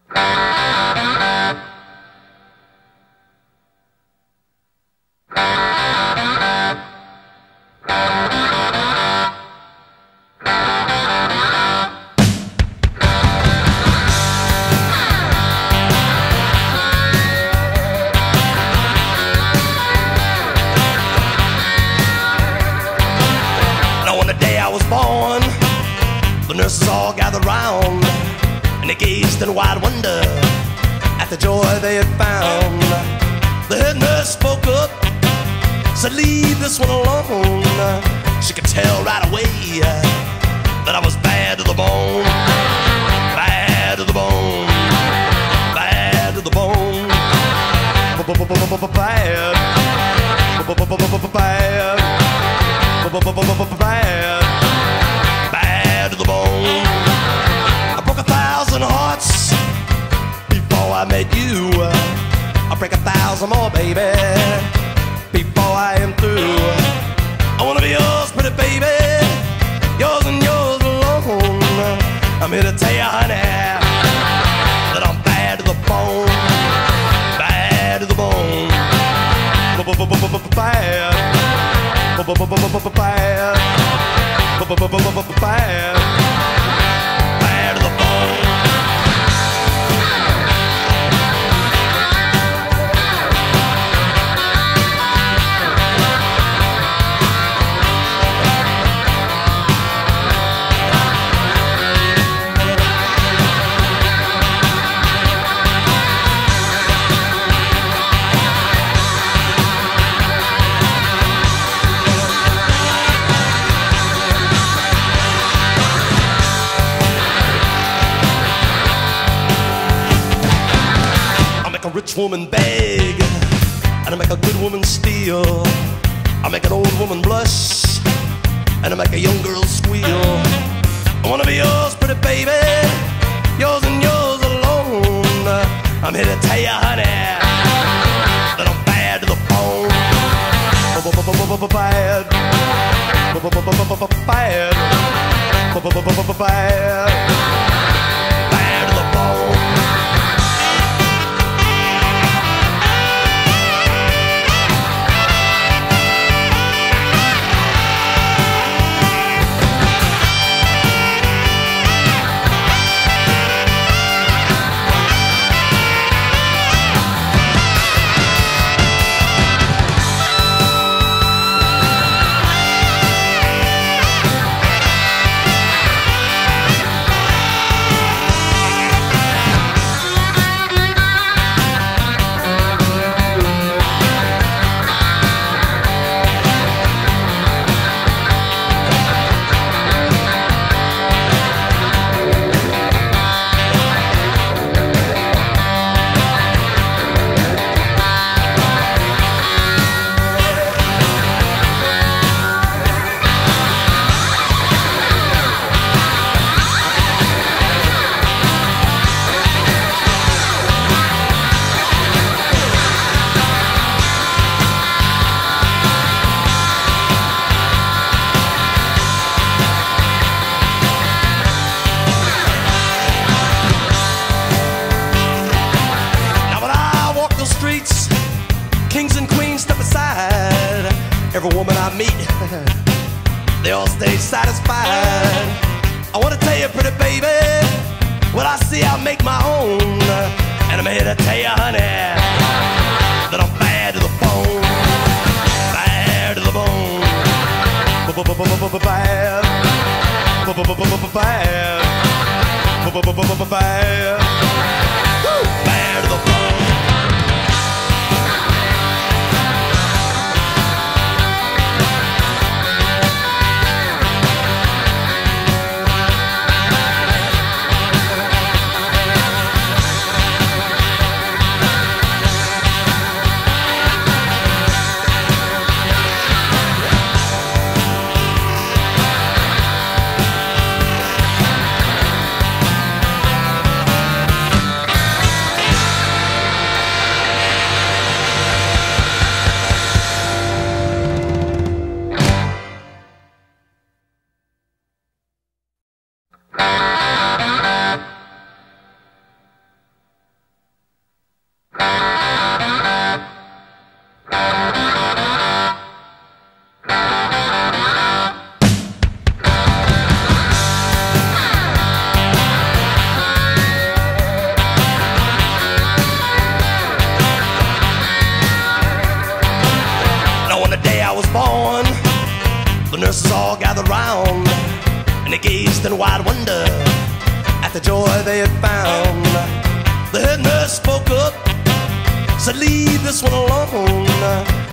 The nurses all gathered round, and they gazed in wide wonder at the joy they had found. The head nurse spoke up, said, "Leave this one alone." She could tell right away that I was bad to the bone, bad to the bone, bad to the bone, bad, bad, bad to the bone. I broke 1,000 hearts before I met you. I'll break 1,000 more, baby, before I am through. I wanna be yours, pretty baby, yours and yours alone. I'm here to tell you, honey, that I'm bad to the bone, bad to the bone, bad, bad, bad, bad to the bone. A rich woman beg, and I make a good woman steal. I make an old woman blush, and I make a young girl squeal. I wanna be yours, pretty baby, yours and yours alone. I'm here to tell you, honey, that I'm bad to the bone, bad, bad, bad, bad to the bone. Kings and queens step aside. Every woman I meet, they all stay satisfied. I wanna tell you, pretty baby, what I see I make my own. And I'm here to tell you, honey, that I'm bad to the bone, bad to the bone, bad, bad, bad, bad to the bone. gathered round, and they gazed in wide wonder at the joy they had found. The head nurse spoke up, said, "Leave this one alone.